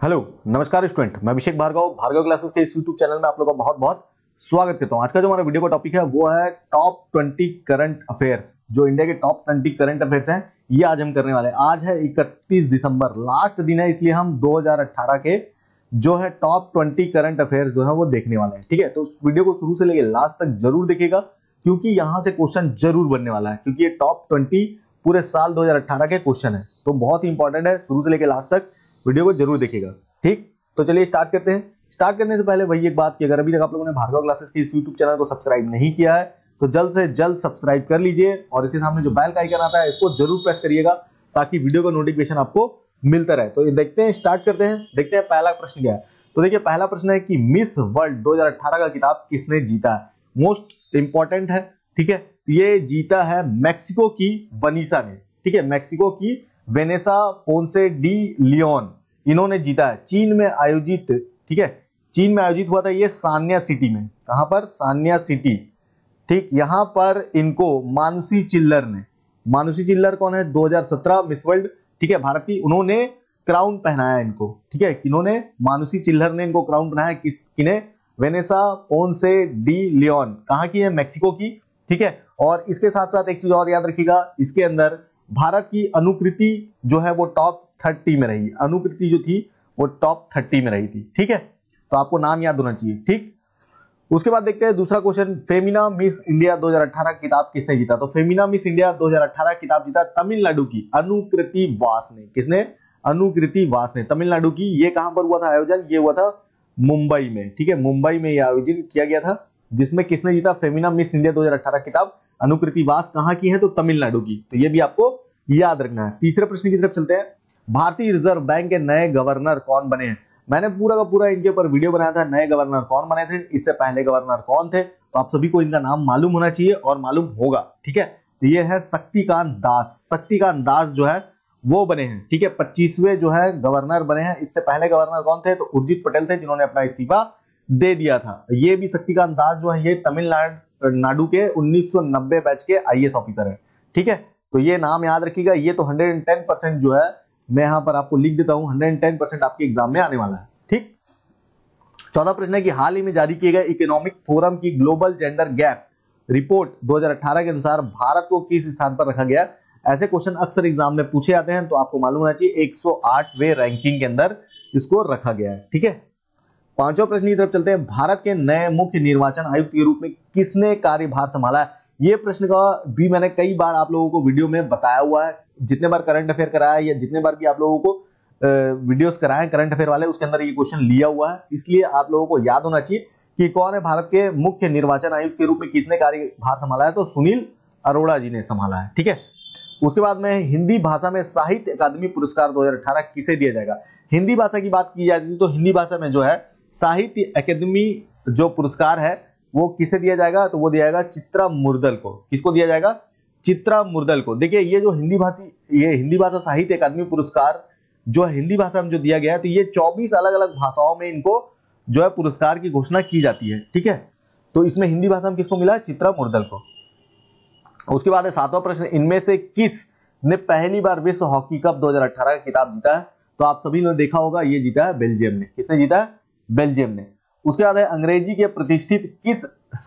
Hello नमस्कार student, मैं अभिषेक Bhargava classes के इस यूट्यूब चैनल में आप लोगों का बहुत बहुत स्वागत करता हूं। आज का जो हमारा वीडियो का टॉपिक है वो है टॉप 20 करंट अफेयर्स। जो इंडिया के टॉप 20 करंट अफेयर्स हैं ये आज हम करने वाले हैं। आज है 31 दिसंबर, लास्ट दिन है, इसलिए हम 2018 के जो है टॉप 20 करंट अफेयर्स जो है वो देखने वाले हैं। ठीक है, तो उस वीडियो को शुरू से लेकर लास्ट तक जरूर देखिएगा क्योंकि यहां से क्वेश्चन जरूर बनने वाला है, क्योंकि ये टॉप 20 पूरे साल 2018 के क्वेश्चन है, तो बहुत ही इंपॉर्टेंट है। शुरू से लेकर लास्ट तक वीडियो को जरूर देखिएगा। ठीक, तो चलिए स्टार्ट करते हैं। स्टार्ट करने से पहले वही एक बात कि अगर अभी तक आप लोगों ने भार्गव क्लासेस के इस यूट्यूब चैनल को सब्सक्राइब नहीं किया है तो जल्द से जल्द सब्सक्राइब कर लीजिए और इसके सामने जो बेल का आइकन आता है इसको जरूर प्रेस करिएगा ताकि वीडियो का नोटिफिकेशन आपको मिलता रहे। तो देखते हैं, स्टार्ट करते हैं, देखते हैं पहला प्रश्न क्या है। तो देखिए पहला प्रश्न है कि मिस वर्ल्ड 2018 का खिताब किसने जीता है। मोस्ट इंपॉर्टेंट है। ठीक है, ये जीता है मैक्सिको की वनीसा ने। ठीक है, मैक्सिको की वेनेसा पोंसे डी लियोन, इन्होंने जीता है। चीन में आयोजित, ठीक है, चीन में आयोजित हुआ था ये सान्या सिटी में। कहां पर? Sanya city. ठीक, यहां पर इनको मानुषी चिल्लर ने, मानुषी चिल्लर कौन है? 2017 मिस वर्ल्ड, ठीक है, भारत की, उन्होंने क्राउन पहनाया इनको। ठीक है, किन्होंने? मानुषी चिल्लर ने इनको क्राउन पहनाया। किन्हें? Vanessa Ponce de Leon. कहां की है? मैक्सिको की। ठीक है, और इसके साथ साथ एक चीज और याद रखिएगा, इसके अंदर भारत की अनुकृति जो है वो टॉप 30 में रही। अनुकृति जो थी वो टॉप 30 में रही थी। ठीक है, तो आपको नाम याद होना चाहिए। ठीक, उसके बाद देखते हैं दूसरा क्वेश्चन, फेमिना मिस इंडिया 2018 किताब किसने जीता। तो फेमिना मिस इंडिया 2018 किताब जीता तमिलनाडु की अनुकृति वास ने। किसने? अनुकृति वास ने, तमिलनाडु की। ये कहां पर हुआ था आयोजन? ये हुआ था मुंबई में। ठीक है, मुंबई में यह आयोजन किया गया था, जिसमें किसने जीता? फेमिना मिस इंडिया 2018 किताब अनुकृति वास। कहां की है? तो तमिलनाडु की। तो ये भी आपको याद रखना है। तीसरे प्रश्न की तरफ चलते हैं। भारतीय रिजर्व बैंक के नए गवर्नर कौन बने हैं? मैंने पूरा का पूरा इनके ऊपर वीडियो बनाया था, नए गवर्नर कौन बने थे, इससे पहले गवर्नर कौन थे, तो आप सभी को इनका नाम मालूम होना चाहिए और मालूम होगा। ठीक है, तो ये है शक्तिकांत दास। शक्तिकांत दास जो है वो बने हैं। ठीक है, 25वें जो है गवर्नर बने हैं। इससे पहले गवर्नर कौन थे? तो उर्जित पटेल थे, जिन्होंने अपना इस्तीफा दे दिया था। ये भी शक्तिकांत दास जो है ये तमिलनाडु के 1990 बैच के IAS ऑफिसर है। ठीक है, तो ये नाम याद रखिएगा। ये तो 110% जो है मैं यहां पर आपको लिख देता हूं, 110% आपके एग्जाम में आने वाला है। ठीक, चौथा प्रश्न है कि हाल ही में जारी किए गए इकोनॉमिक फोरम की ग्लोबल जेंडर गैप रिपोर्ट 2018 के अनुसार भारत को किस स्थान पर रखा गया। ऐसे क्वेश्चन अक्सर एग्जाम में पूछे जाते हैं, तो आपको मालूम होना चाहिए 108वें रैंकिंग के अंदर इसको रखा गया है। ठीक है, पांचवा प्रश्न की तरफ चलते हैं। भारत के नए मुख्य निर्वाचन आयुक्त के रूप में किसने कार्यभार संभाला है। ये प्रश्न का भी मैंने कई बार आप लोगों को वीडियो में बताया हुआ है। जितने बार करंट अफेयर कराया या जितने बार भी आप लोगों को वीडियोस कराए करंट अफेयर वाले, उसके अंदर ये क्वेश्चन लिया हुआ है, इसलिए आप लोगों को याद होना चाहिए कि कौन है भारत के मुख्य निर्वाचन आयुक्त के रूप में किसने कार्यभार संभाला है। तो सुनील अरोड़ा जी ने संभाला है। ठीक है, उसके बाद में हिंदी भाषा में साहित्य अकादमी पुरस्कार 2018 किसे दिया जाएगा। हिंदी भाषा की बात की जाती है तो हिंदी भाषा में जो है साहित्य अकादमी जो पुरस्कार है वो किसे दिया जाएगा। तो वो दिया जाएगा चित्रा मुर्दल को। किसको दिया जाएगा? चित्रा मुर्दल को। देखिए ये जो हिंदी भाषा साहित्य अकादमी पुरस्कार जो है हिंदी भाषा में जो दिया गया है, तो ये 24 अलग अलग भाषाओं में इनको जो है पुरस्कार की घोषणा की जाती है। ठीक है, तो इसमें हिंदी भाषा में किसको मिला है? चित्रा मुर्दल को। उसके बाद है सातवां प्रश्न, इनमें से किस ने पहली बार विश्व हॉकी कप 2018 का खिताब जीता है। तो आप सभी ने देखा होगा ये जीता है बेल्जियम ने। किसने जीता है? बेल्जियम ने। उसके बाद है अंग्रेजी के प्रतिष्ठित किस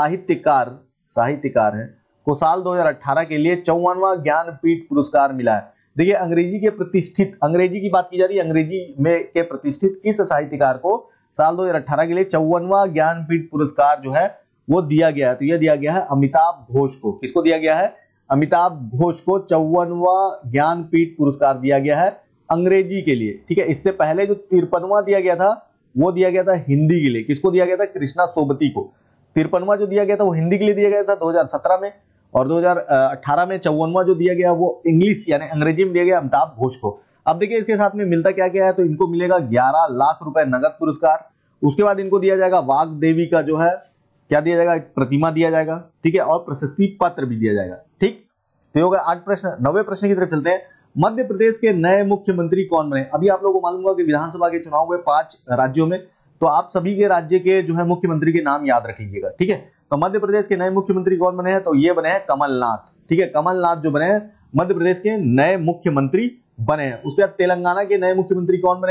साहित्यकार है को साल 2018 के लिए 54वां ज्ञानपीठ पुरस्कार मिला है। देखिए अंग्रेजी के प्रतिष्ठित, अंग्रेजी की बात की जा रही है, अंग्रेजी में के प्रतिष्ठित किस साहित्यकार को साल 2018 के लिए 54वां ज्ञानपीठ पुरस्कार जो है वो दिया गया है। तो यह दिया गया है अमिताभ घोष को। किसको दिया गया है? अमिताभ घोष को 54वां ज्ञानपीठ पुरस्कार दिया गया है अंग्रेजी के लिए। ठीक है, इससे पहले जो 53वां दिया गया था वो दिया गया था हिंदी के लिए। किसको दिया गया था? कृष्णा सोबती को। 53वां जो दिया गया था वो हिंदी के लिए दिया गया था 2017 में, और 2018 में 54वां जो दिया गया वो इंग्लिश यानी अंग्रेजी में दिया गया अमिताभ घोष को। अब देखिए इसके साथ में मिलता क्या क्या है, तो इनको मिलेगा 11 लाख रुपए नगद पुरस्कार। उसके बाद इनको दिया जाएगा वाग देवी का जो है क्या दिया जाएगा? प्रतिमा दिया जाएगा। ठीक है, और प्रशस्ति पत्र भी दिया जाएगा। ठीक, तो ये हो गया 8 प्रश्न। 9वें प्रश्न की तरफ चलते हैं। मध्य प्रदेश के नए मुख्यमंत्री कौन बने। अभी आप लोगों को मालूम होगा कि विधानसभा के चुनाव हुए 5 राज्यों में, तो आप सभी के राज्य के जो है मुख्यमंत्री के नाम याद रख लीजिएगा। ठीक है, तो मध्य प्रदेश के नए मुख्यमंत्री कौन बने हैं? तो ये बने हैं कमलनाथ। ठीक है, कमलनाथ जो बने हैं मध्य प्रदेश के नए मुख्यमंत्री बने हैं। उसके बाद तेलंगाना के नए मुख्यमंत्री कौन बने हैं?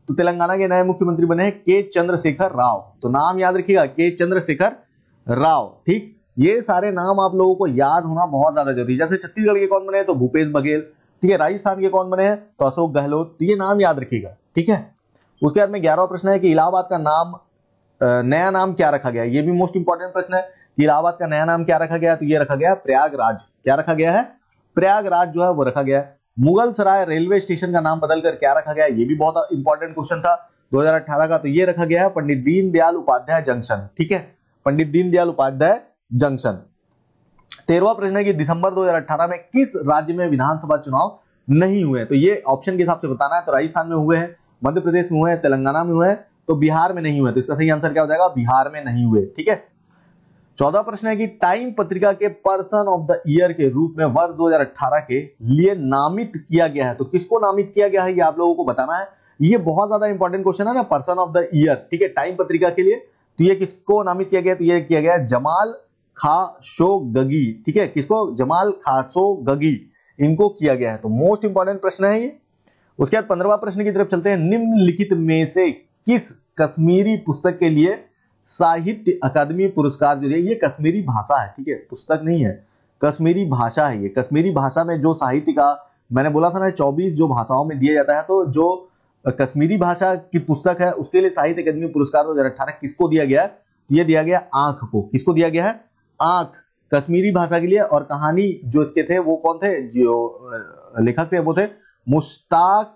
तो तेलंगाना के नए मुख्यमंत्री बने हैं के चंद्रशेखर राव। तो नाम याद रखिएगा, के चंद्रशेखर राव। ठीक, ये सारे नाम आप लोगों को याद होना बहुत ज्यादा जरूरी है। जैसे छत्तीसगढ़ के कौन बने हैं तो भूपेश बघेल, ठीक है। राजस्थान के कौन बने हैं तो अशोक गहलोत। तो ये नाम याद रखिएगा, ठीक है। उसके बाद में 11वां प्रश्न है कि इलाहाबाद का नाम नया नाम क्या रखा गया। ये भी मोस्ट इंपॉर्टेंट प्रश्न है कि इलाहाबाद का नया नाम क्या रखा गया। तो ये रखा गया प्रयागराज। क्या रखा गया है, प्रयागराज जो है वो रखा गया। मुगल सराय रेलवे स्टेशन का नाम बदलकर क्या रखा गया, ये भी बहुत इंपॉर्टेंट क्वेश्चन था 2018 का। तो ये रखा गया है पंडित दीनदयाल उपाध्याय जंक्शन, ठीक है, पंडित दीनदयाल उपाध्याय जंक्शन। 13वां प्रश्न है कि दिसंबर 2018 में किस राज्य में विधानसभा चुनाव नहीं हुए। तो ये ऑप्शन के हिसाब से बताना है। तो राजस्थान में हुए हैं, मध्य प्रदेश में हुए हैं, तेलंगाना में हुए हैं, तो बिहार में नहीं हुए। तो इसका सही आंसर क्या हो जाएगा, बिहार में नहीं हुए, ठीक है। 14वां प्रश्न है कि टाइम पत्रिका के पर्सन ऑफ द ईयर के रूप में वर्ष 2018 के लिए नामित किया गया है। तो किसको नामित किया गया है ये आप लोगों को बताना है। ये बहुत ज्यादा इंपॉर्टेंट क्वेश्चन है ना, पर्सन ऑफ द ईयर, ठीक है, टाइम पत्रिका के लिए। तो ये किसको नामित किया गया, तो ये किया गया जमाल खाशोगगी, ठीक है, किसको, जमाल खाशोगगी, इनको किया गया है। तो मोस्ट इंपॉर्टेंट प्रश्न है ये। उसके बाद 15वां प्रश्न की तरफ चलते हैं। निम्नलिखित में से किस कश्मीरी पुस्तक के लिए साहित्य अकादमी पुरस्कार जो है, ये कश्मीरी भाषा है, ठीक है, पुस्तक नहीं है, कश्मीरी भाषा है ये। कश्मीरी भाषा में जो साहित्य का मैंने बोला था ना 24 जो भाषाओं में दिया जाता है, तो जो कश्मीरी भाषा की पुस्तक है उसके लिए साहित्य अकादमी पुरस्कार 2018 किसको दिया गया है, ये दिया गया आंख को। किसको दिया गया है, आंख, कश्मीरी भाषा के लिए। और कहानी जो इसके थे वो कौन थे, जो लेखक थे वो थे मुश्ताक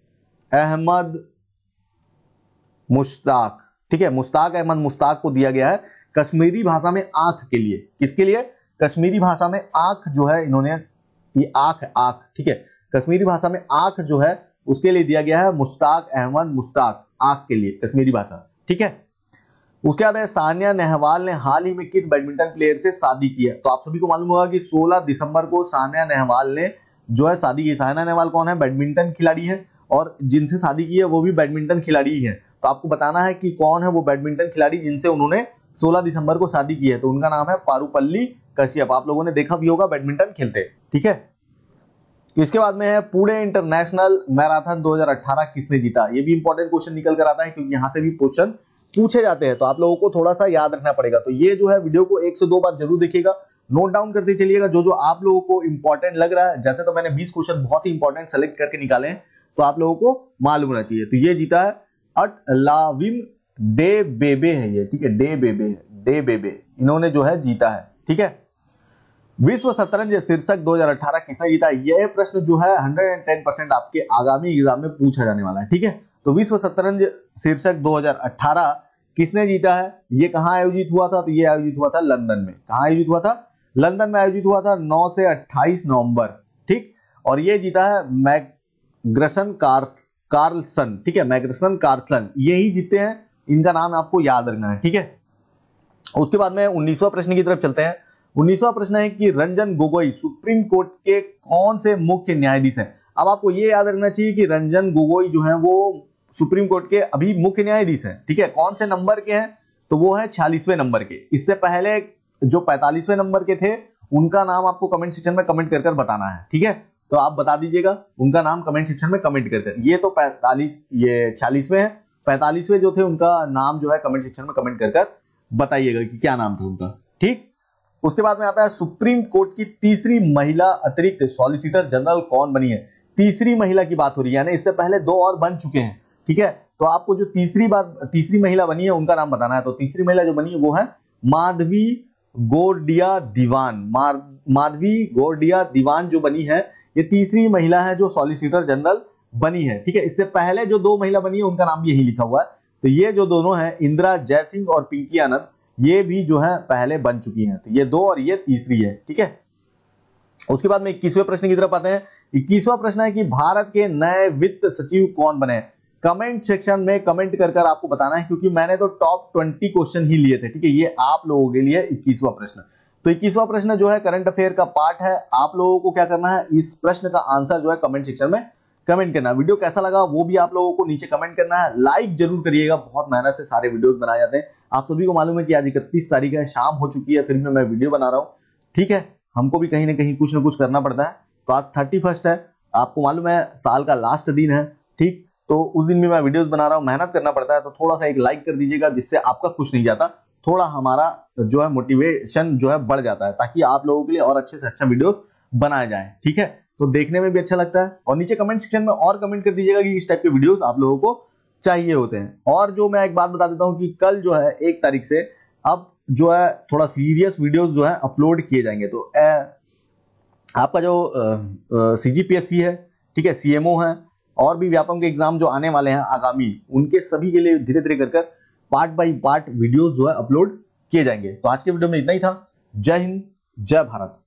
अहमद मुश्ताक, ठीक है, मुश्ताक अहमद मुश्ताक को दिया गया है कश्मीरी भाषा में आंख के लिए। किसके लिए, कश्मीरी भाषा में आंख जो है इन्होंने, ये आंख, ठीक है, कश्मीरी भाषा में आंख जो है उसके लिए दिया गया है मुश्ताक अहमद मुश्ताक, आंख के लिए, कश्मीरी भाषा, ठीक है। उसके बाद है सानिया नेहवाल ने हाल ही में किस बैडमिंटन प्लेयर से शादी की है। तो आप सभी को मालूम होगा कि 16 दिसंबर को सानिया नेहवाल ने जो है शादी की। सानिया नेहवाल कौन है, बैडमिंटन खिलाड़ी है, और जिनसे शादी की है वो भी बैडमिंटन खिलाड़ी ही है। तो आपको बताना है कि कौन है वो बैडमिंटन खिलाड़ी जिनसे उन्होंने 16 दिसंबर को शादी की है। तो उनका नाम है पारुपल्ली कश्यप। आप लोगों ने देखा भी होगा बैडमिंटन खेलते, ठीक है। इसके बाद में है पुणे इंटरनेशनल मैराथन 2018 किसने जीता। ये भी इंपॉर्टेंट क्वेश्चन निकल कर आता है क्योंकि यहां से भी क्वेश्चन पूछे जाते हैं, तो आप लोगों को थोड़ा सा याद रखना पड़ेगा। तो ये जो है वीडियो को 1 से 2 बार जरूर देखिएगा, नोट डाउन करते चलिएगा जो जो आप लोगों को इंपॉर्टेंट लग रहा है। जैसे तो मैंने 20 क्वेश्चन बहुत ही इंपॉर्टेंट सेलेक्ट करके निकाले हैं, तो आप लोगों को मालूम होना चाहिए। तो ये जीता है अटलाविम डे बेबे है ये, ठीक है, डे बेबे है, डे बेबे, इन्होंने जो है जीता है, ठीक है। विश्व शतरंज शीर्षक 2018 किसने जीता। यह प्रश्न जो है 110% आपके आगामी एग्जाम में पूछा जाने वाला है, ठीक है। तो विश्व शतरंज शीर्षक 2018 किसने जीता है, ये कहां आयोजित हुआ था, तो ये आयोजित हुआ था लंदन में। कहां आयोजित हुआ था, लंदन में आयोजित हुआ था 9 से 28 नवंबर, ठीक। और ये जीता है मैग्रसन कार्लसन, ठीक है, मैग्रसन कार्लसन, यही जीते हैं, इनका नाम आपको याद रखना है, ठीक है। उसके बाद में 19वां प्रश्न की तरफ चलते हैं। 19वां प्रश्न है कि रंजन गोगोई सुप्रीम कोर्ट के कौन से मुख्य न्यायाधीश हैं। अब आपको ये याद रखना चाहिए कि रंजन गोगोई जो है वो सुप्रीम कोर्ट के अभी मुख्य न्यायाधीश हैं, ठीक है। कौन से नंबर के हैं, तो वो है 46वें नंबर के। इससे पहले जो 45वें नंबर के थे उनका नाम आपको कमेंट सेक्शन में कमेंट कर बताना है, ठीक है। तो आप बता दीजिएगा उनका नाम कमेंट सेक्शन में कमेंट कर। ये तो 45, ये 46वें हैं, 45वें जो थे उनका नाम जो है कमेंट सेक्शन में कमेंट कर बताइएगा कि क्या नाम था उनका, ठीक। उसके बाद में आता है सुप्रीम कोर्ट की तीसरी महिला अतिरिक्त सॉलिसिटर जनरल कौन बनी है। तीसरी महिला की बात हो रही है, यानी इससे पहले 2 और बन चुके हैं, ठीक है। तो आपको जो तीसरी महिला बनी है उनका नाम बताना है। तो तीसरी महिला जो बनी है वो है माधवी गोरडिया दीवान। माधवी गोरडिया दीवान जो बनी है ये तीसरी महिला है जो सॉलिसिटर जनरल बनी है, ठीक है। इससे पहले जो 2 महिला बनी है उनका नाम भी यही लिखा हुआ है। तो ये जो दोनों हैं इंदिरा जयसिंह और पिंकी आनंद, ये भी जो है पहले बन चुकी हैं। तो ये 2 और ये तीसरी है, ठीक है। उसके बाद में 21वें प्रश्न की तरफ आते हैं। 21वां प्रश्न है कि भारत के नए वित्त सचिव कौन बने। कमेंट सेक्शन में कमेंट कर आपको बताना है, क्योंकि मैंने तो टॉप 20 क्वेश्चन ही लिए थे, ठीक है। ये आप लोगों के लिए 21वां प्रश्न। तो 21वां प्रश्न जो है करंट अफेयर का पार्ट है। आप लोगों को क्या करना है, इस प्रश्न का आंसर जो है कमेंट सेक्शन में कमेंट करना। वीडियो कैसा लगा वो भी आप लोगों को नीचे कमेंट करना है। लाइक जरूर करिएगा, बहुत मेहनत से सारे वीडियोस बनाए जाते हैं। आप सभी को मालूम है कि आज 31 तारीख है, शाम हो चुकी है, फिर भी मैं वीडियो बना रहा हूं, ठीक है। हमको भी कहीं ना कहीं कुछ ना कुछ करना पड़ता है। तो आज 31 है, आपको मालूम है साल का लास्ट दिन है, ठीक। तो उस दिन भी मैं वीडियोस बना रहा हूँ, मेहनत करना पड़ता है, तो थोड़ा सा एक लाइक कर दीजिएगा, जिससे आपका कुछ नहीं जाता, थोड़ा हमारा जो है मोटिवेशन जो है बढ़ जाता है, ताकि आप लोगों के लिए और अच्छे से अच्छा वीडियो बनाए जाए। ठीक है, तो देखने में भी अच्छा लगता है। और नीचे कमेंट सेक्शन में और कमेंट कर दीजिएगा कि इस टाइप के वीडियोस आप लोगों को चाहिए होते हैं। और जो मैं एक बात बता देता हूं कि कल जो है 1 तारीख से अब जो है थोड़ा सीरियस वीडियोस जो है अपलोड किए जाएंगे। तो आपका जो CGPSC है, ठीक है, CMO है, और भी व्यापम के एग्जाम जो आने वाले हैं आगामी, उनके सभी के लिए धीरे धीरे कर पार्ट बाय पार्ट वीडियोस जो है अपलोड किए जाएंगे। तो आज के वीडियो में इतना ही था। जय हिंद, जय भारत।